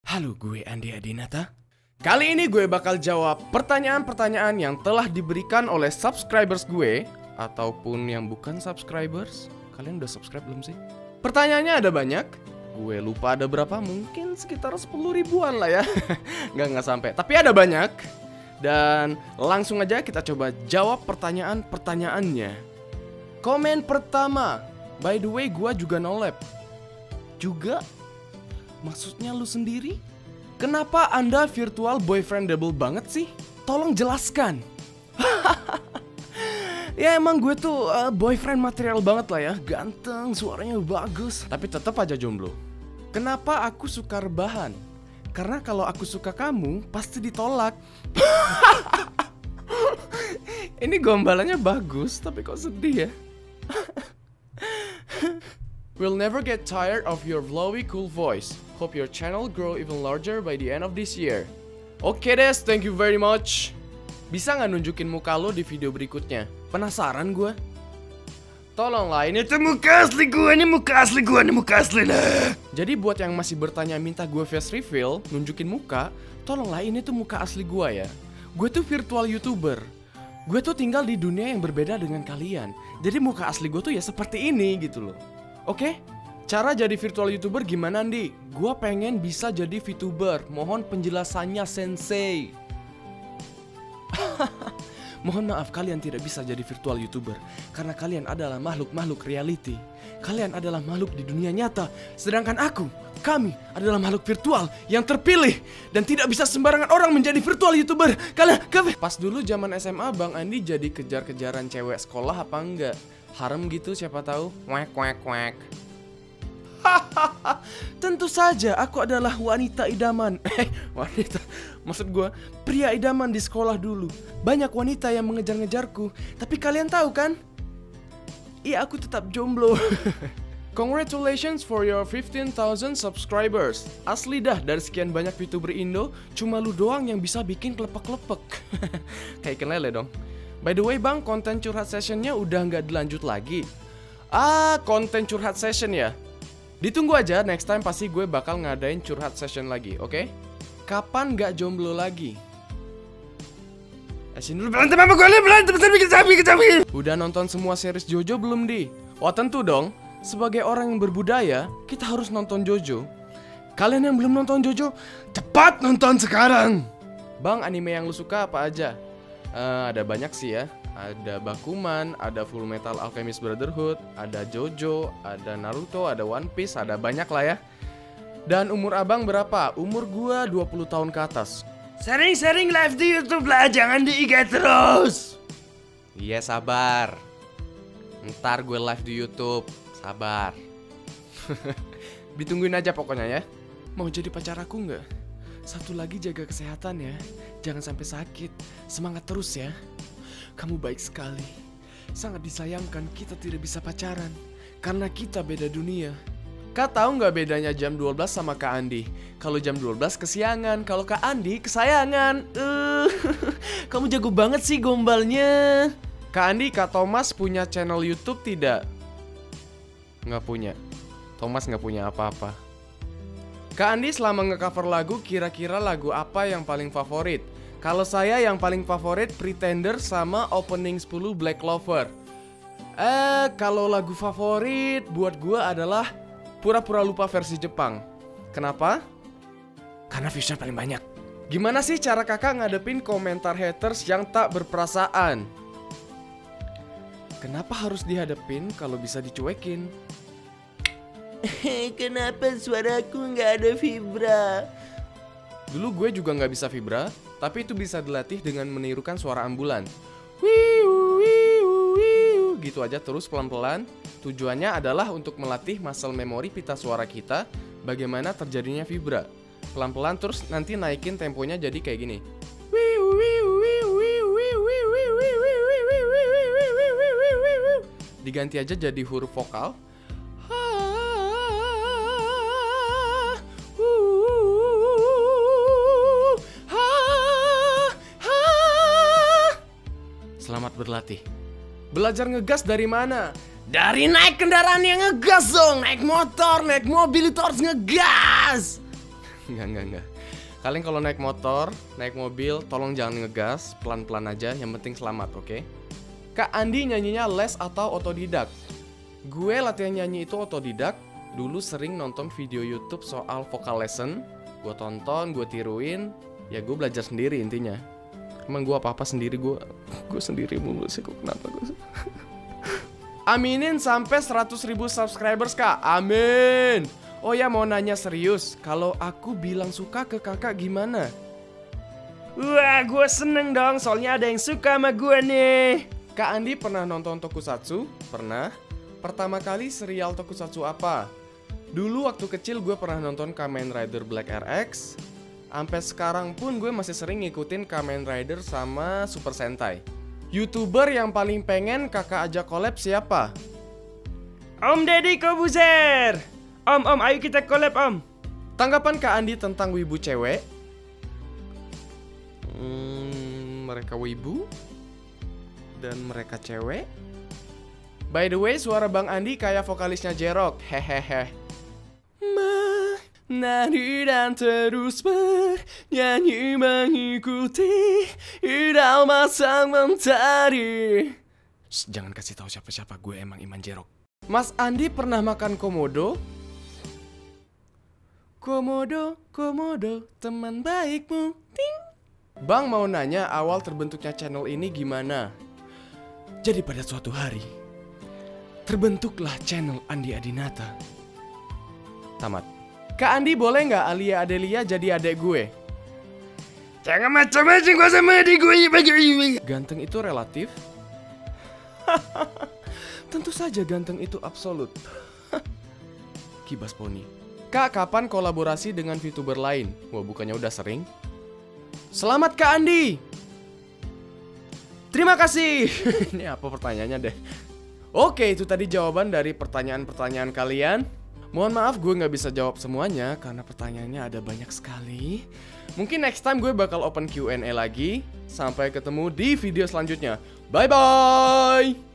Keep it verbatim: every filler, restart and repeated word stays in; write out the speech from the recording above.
Halo, gue Andi Adinata. Kali ini gue bakal jawab pertanyaan-pertanyaan yang telah diberikan oleh subscribers gue ataupun yang bukan subscribers. Kalian udah subscribe belum sih? Pertanyaannya ada banyak. Gue lupa ada berapa, mungkin sekitar sepuluh ribuan lah ya. Nggak, nggak sampai, tapi ada banyak. Dan langsung aja kita coba jawab pertanyaan-pertanyaannya. Komen pertama, by the way gue juga no lab. Juga? Maksudnya lu sendiri? Kenapa Anda virtual boyfriendable banget sih? Tolong jelaskan. Ya emang gue tuh uh, boyfriend material banget lah ya. Ganteng, suaranya bagus, tapi tetap aja jomblo. Kenapa aku suka rebahan? Karena kalau aku suka kamu, pasti ditolak. Ini gombalannya bagus, tapi kok sedih ya? We'll never get tired of your flowy cool voice. Hope your channel grow even larger by the end of this year. Oke Des, thank you very much. Bisa nggak nunjukin muka lo di video berikutnya? Penasaran gue. Tolonglah, ini tuh muka asli gue, ini muka asli gue, ini muka asli lah. Jadi buat yang masih bertanya minta gue face reveal, nunjukin muka, tolonglah ini tuh muka asli gue ya. Gue tuh virtual YouTuber. Gue tuh tinggal di dunia yang berbeda dengan kalian. Jadi muka asli gue tuh ya seperti ini gitu loh. Oke? Cara jadi virtual YouTuber gimana Andi? Gue pengen bisa jadi VTuber. Mohon penjelasannya sensei. Mohon maaf kalian tidak bisa jadi virtual YouTuber karena kalian adalah makhluk-makhluk reality. Kalian adalah makhluk di dunia nyata. Sedangkan aku, kami adalah makhluk virtual yang terpilih dan tidak bisa sembarangan orang menjadi virtual YouTuber. Kalian, kalian. Pas dulu zaman S M A Bang Andi jadi kejar-kejaran cewek sekolah apa enggak? Harem gitu siapa tahu. Wek wek wek. Tentu saja aku adalah wanita idaman. Eh, wanita. Maksud gue, pria idaman di sekolah dulu. Banyak wanita yang mengejar-ngejarku. Tapi kalian tahu kan? Iya, aku tetap jomblo. Congratulations for your fifteen thousand subscribers. Asli dah, dari sekian banyak VTuber Indo, cuma lu doang yang bisa bikin kelepek-kelepek. Kayak ikan lele dong. By the way bang, konten curhat sessionnya udah nggak dilanjut lagi. Ah, konten curhat session ya. Ditunggu aja, next time pasti gue bakal ngadain curhat session lagi, oke? Okay? Kapan gak jomblo lagi? Asin dulu berantem sama gue, berantem besar bikin sapi, sapi. Udah nonton semua series Jojo belum di? Oh tentu dong, sebagai orang yang berbudaya, kita harus nonton Jojo. Kalian yang belum nonton Jojo, cepat nonton sekarang. Bang, anime yang lu suka apa aja? Uh, ada banyak sih ya. Ada Bakuman, ada Full Metal Alchemist Brotherhood, ada Jojo, ada Naruto, ada One Piece, ada banyak lah ya. Dan umur abang berapa? Umur gua dua puluh tahun ke atas. Sering-sering live di YouTube lah, jangan di I G terus. Iya sabar. Ntar gue live di YouTube, sabar. Ditungguin aja pokoknya ya. Mau jadi pacar aku nggak? Satu lagi jaga kesehatan ya, jangan sampai sakit. Semangat terus ya. Kamu baik sekali. Sangat disayangkan kita tidak bisa pacaran karena kita beda dunia. Kak tahu nggak bedanya jam dua belas sama Kak Andi? Kalau jam dua belas kesiangan, kalau Kak Andi kesayangan. Uh, kamu jago banget sih gombalnya. Kak Andi, Kak Thomas punya channel YouTube tidak? Nggak punya. Thomas nggak punya apa-apa. Kak Andi selama nge-cover lagu, kira-kira lagu apa yang paling favorit? Kalau saya yang paling favorit Pretender sama Opening sepuluh Black Clover. Eh, kalau lagu favorit buat gue adalah Pura-Pura Lupa versi Jepang. Kenapa? Karena viewsnya paling banyak. Gimana sih cara kakak ngadepin komentar haters yang tak berperasaan? Kenapa harus dihadepin kalau bisa dicuekin? Kenapa suaraku nggak ada vibra? Dulu gue juga nggak bisa vibra, tapi itu bisa dilatih dengan menirukan suara ambulan. Wiu, wiu, wiu. Gitu aja terus pelan-pelan. Tujuannya adalah untuk melatih muscle memory pita suara kita, bagaimana terjadinya vibra. Pelan-pelan terus nanti naikin temponya jadi kayak gini. Wiu, wiu, wiu, wiu, wiu, wiu, wiu, wiu, wiu, wiu, wiu, wiu, wiu. Diganti aja jadi huruf vokal. Selamat berlatih. Belajar ngegas dari mana? Dari naik kendaraan yang ngegas dong. Naik motor, naik mobil itu harus ngegas. Enggak, enggak, enggak. Kalian kalau naik motor, naik mobil, tolong jangan ngegas, pelan-pelan aja, yang penting selamat, oke? Okay? Kak Andi nyanyinya les atau otodidak? Gue latihan nyanyi itu otodidak. Dulu sering nonton video YouTube soal vocal lesson. Gue tonton, gue tiruin. Ya gue belajar sendiri intinya. Emang gue apa-apa sendiri, gue gue sendiri mulu sih, kok kenapa gue. Aminin sampai seratus ribu subscribers, Kak. Amin. Oh ya, mau nanya serius, kalau aku bilang suka ke kakak gimana? Wah, gue seneng dong, soalnya ada yang suka sama gue nih. Kak Andi pernah nonton tokusatsu? Pernah. Pertama kali serial tokusatsu apa? Dulu waktu kecil gue pernah nonton Kamen Rider Black R X. Sampai sekarang pun gue masih sering ngikutin Kamen Rider sama Super Sentai. YouTuber yang paling pengen kakak ajak collab siapa? Om Deddy Kobuzer. Om, om, ayo kita collab, om. Tanggapan Kak Andi tentang wibu cewek? Hmm, mereka wibu dan mereka cewek. By the way, suara Bang Andi kayak vokalisnya J-Rock. Hehehe. Menari dan terus bernyanyi mengikuti irama sang mentari. Shh, jangan kasih tahu siapa-siapa, gue emang Iman J-Rock. Mas Andi pernah makan komodo? Komodo, komodo, teman baikmu. Ting. Bang mau nanya awal terbentuknya channel ini gimana? Jadi pada suatu hari terbentuklah channel Andi Adinata. Tamat. Kak Andi boleh nggak Alia Adelia jadi adek gue? Jangan macam-macam gua sama adik gue. Ganteng itu relatif. Tentu saja ganteng itu absolut. Kibas poni. Kak, kapan kolaborasi dengan VTuber lain? Wah, bukannya udah sering? Selamat Kak Andi. Terima kasih. Ini apa pertanyaannya deh? Oke, itu tadi jawaban dari pertanyaan-pertanyaan kalian. Mohon maaf gue nggak bisa jawab semuanya karena pertanyaannya ada banyak sekali. Mungkin next time gue bakal open Q and A lagi. Sampai ketemu di video selanjutnya. Bye-bye.